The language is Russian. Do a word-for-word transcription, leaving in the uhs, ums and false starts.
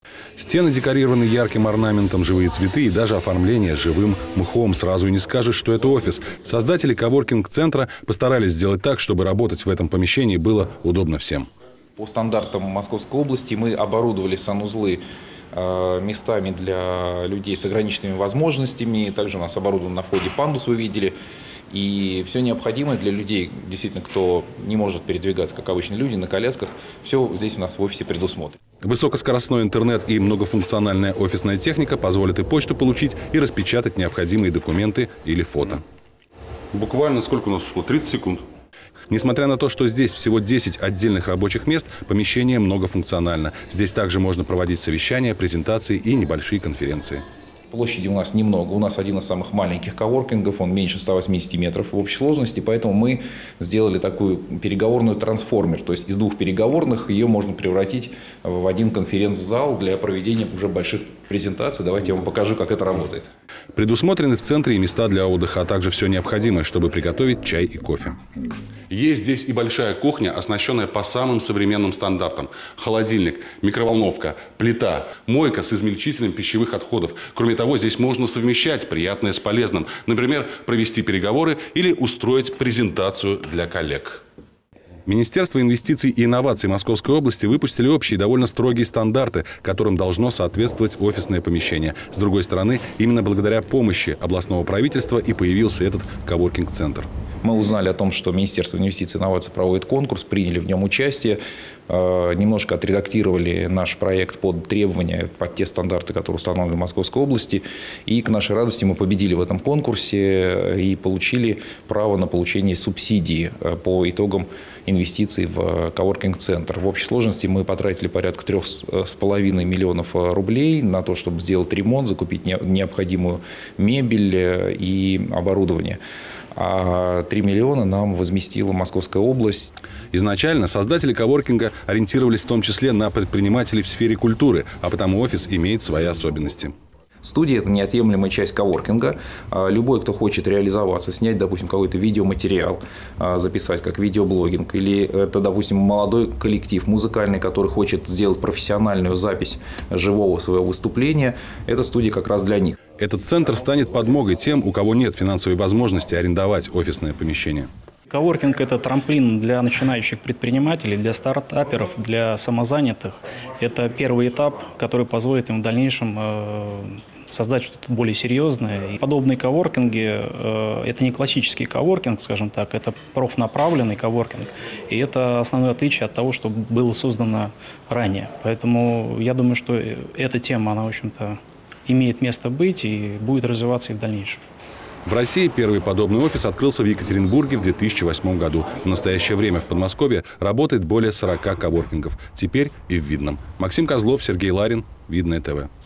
Стены декорированы ярким орнаментом, живые цветы и даже оформление живым мхом. Сразу и не скажешь, что это офис. Создатели коворкинг-центра постарались сделать так, чтобы работать в этом помещении было удобно всем. По стандартам Московской области мы оборудовали санузлы местами для людей с ограниченными возможностями. Также у нас оборудован на входе пандус, вы видели. И все необходимое для людей, действительно, кто не может передвигаться, как обычные люди, на колясках, все здесь у нас в офисе предусмотрено. Высокоскоростной интернет и многофункциональная офисная техника позволят и почту получить, и распечатать необходимые документы или фото. Буквально сколько у нас ушло? тридцать секунд. Несмотря на то, что здесь всего десять отдельных рабочих мест, помещение многофункционально. Здесь также можно проводить совещания, презентации и небольшие конференции. Площади у нас немного. У нас один из самых маленьких коворкингов, он меньше ста восьмидесяти метров в общей сложности, поэтому мы сделали такую переговорную трансформер. То есть из двух переговорных ее можно превратить в один конференц-зал для проведения уже больших презентаций. Давайте я вам покажу, как это работает. Предусмотрены в центре и места для отдыха, а также все необходимое, чтобы приготовить чай и кофе. Есть здесь и большая кухня, оснащенная по самым современным стандартам. Холодильник, микроволновка, плита, мойка с измельчителем пищевых отходов. Кроме того, здесь можно совмещать приятное с полезным. Например, провести переговоры или устроить презентацию для коллег. Министерство инвестиций и инноваций Московской области выпустили общие довольно строгие стандарты, которым должно соответствовать офисное помещение. С другой стороны, именно благодаря помощи областного правительства и появился этот коворкинг-центр. Мы узнали о том, что Министерство инвестиций и инноваций проводит конкурс, приняли в нем участие, немножко отредактировали наш проект под требования, под те стандарты, которые установлены в Московской области. И к нашей радости мы победили в этом конкурсе и получили право на получение субсидии по итогам инвестиций в коворкинг-центр. В общей сложности мы потратили порядка трех с половиной миллионов рублей на то, чтобы сделать ремонт, закупить необходимую мебель и оборудование. А три миллиона нам возместила Московская область. Изначально создатели коворкинга ориентировались в том числе на предпринимателей в сфере культуры, а потому офис имеет свои особенности. Студия – это неотъемлемая часть коворкинга. Любой, кто хочет реализоваться, снять, допустим, какой-то видеоматериал, записать как видеоблогинг, или это, допустим, молодой коллектив музыкальный, который хочет сделать профессиональную запись живого своего выступления, эта студия как раз для них. Этот центр станет подмогой тем, у кого нет финансовой возможности арендовать офисное помещение. Коворкинг – это трамплин для начинающих предпринимателей, для стартаперов, для самозанятых. Это первый этап, который позволит им в дальнейшем создать что-то более серьезное. И подобные коворкинги – это не классический коворкинг, скажем так, это профнаправленный коворкинг. И это основное отличие от того, что было создано ранее. Поэтому я думаю, что эта тема, она, в общем-то, имеет место быть и будет развиваться и в дальнейшем. В России первый подобный офис открылся в Екатеринбурге в две тысячи восьмом году. В настоящее время в Подмосковье работает более сорока коворкингов. Теперь и в Видном. Максим Козлов, Сергей Ларин, Видное ТВ.